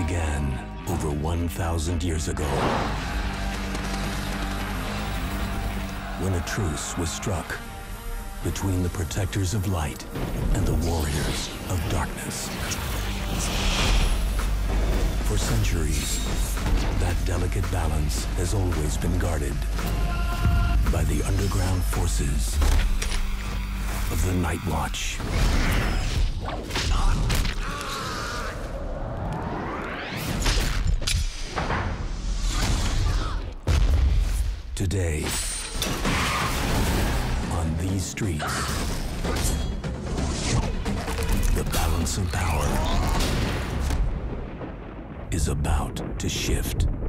began over 1,000 years ago, when a truce was struck between the protectors of light and the warriors of darkness. For centuries, that delicate balance has always been guarded by the underground forces of the Night Watch. Today, on these streets, the balance of power is about to shift.